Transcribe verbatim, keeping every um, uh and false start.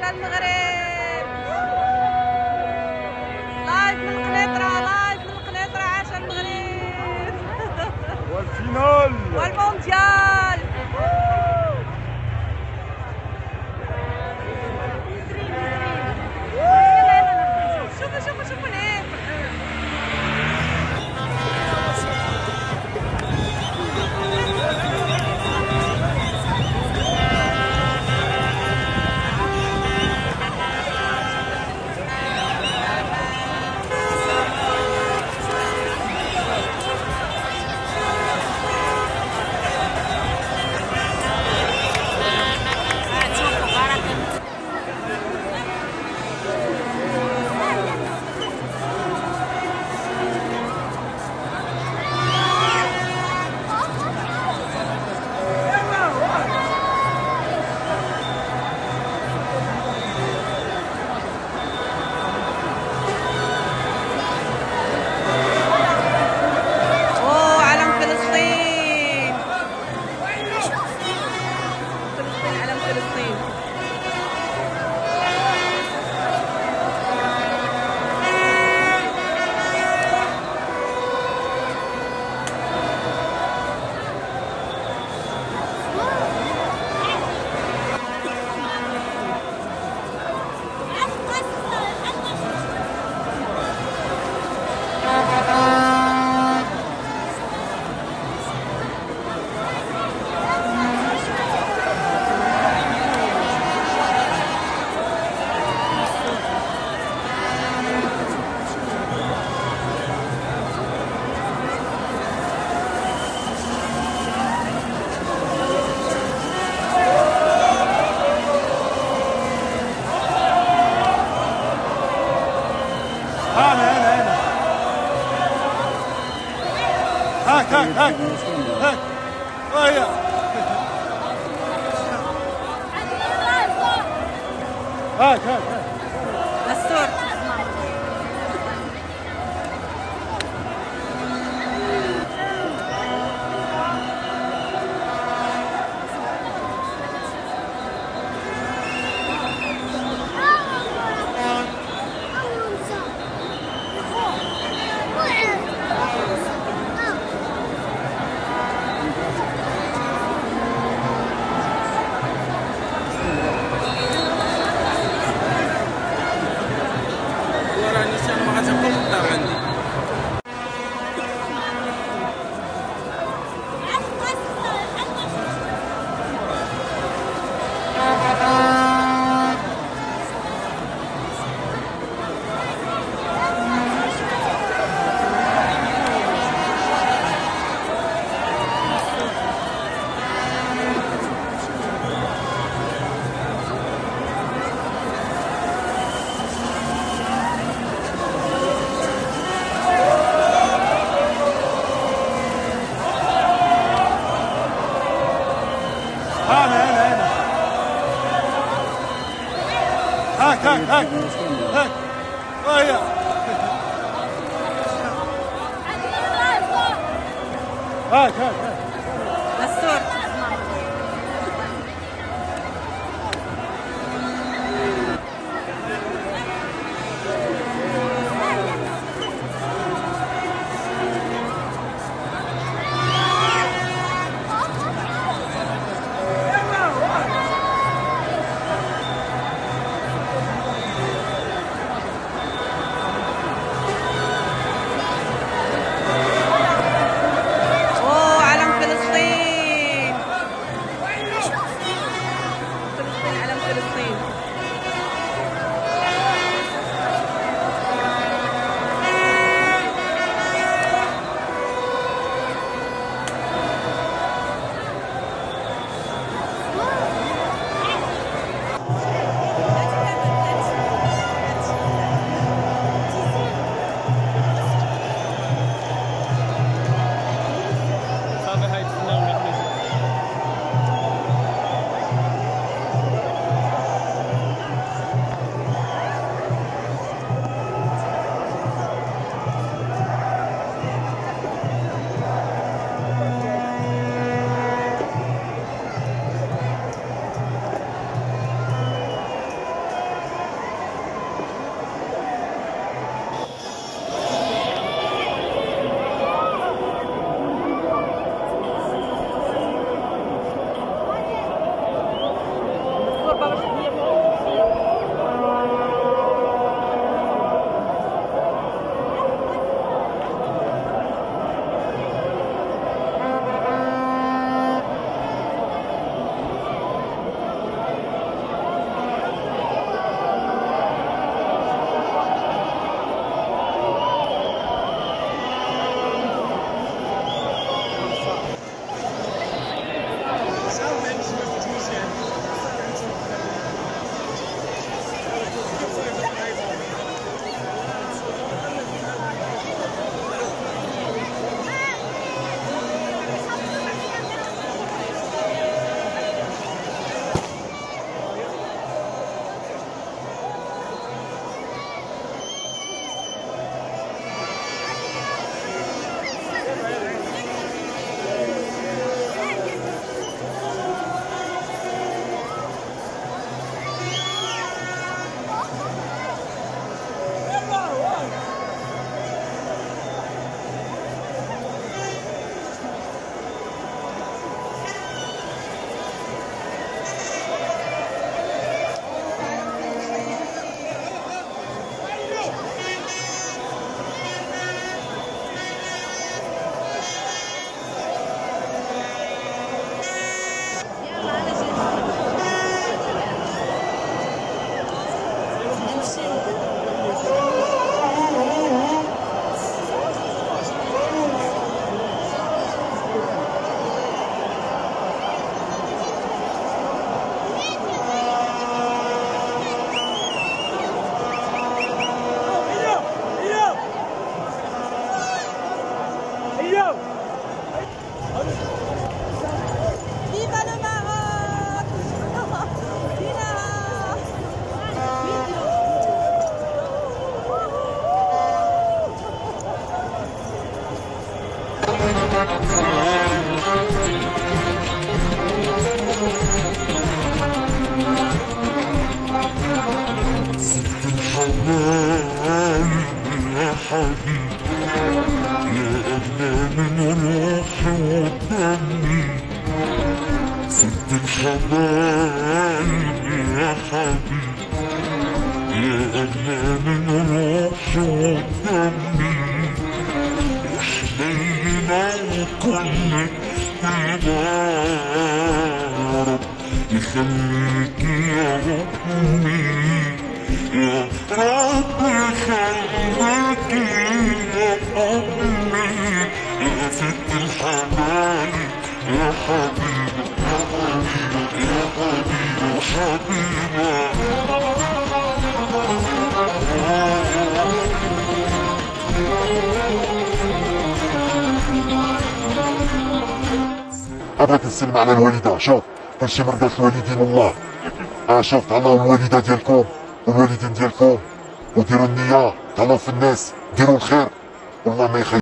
المغرب. لايف من القنيطرة، لايف من القنيطرة. عاش المغرب. والفينال والمونديال. شوفوا شوفوا شوفوا العيب. هاك هاك هاك هاك وهي هاك هاك السور. هنا هنا هنا هاك هاك هاك هاك وهي هاك هاك هاك السور. حبيبي يا أغلى من روحي ودمي يا حنينة وكل طيبة يا رب يخليك يا أمي يا رب يخليك يا أمي يا ست الحنان يا حبيبي يا حبيبي يا حبيبي حبيبي أبغاك نسلم على الوالدة. شوف كلشي مرضات الوالدين والله. اه شوف تهلاو الوالدة ديالكم والوالدين ديالكم وديروا النية، تهلاو في الناس، ديروا الخير والله ما يخلي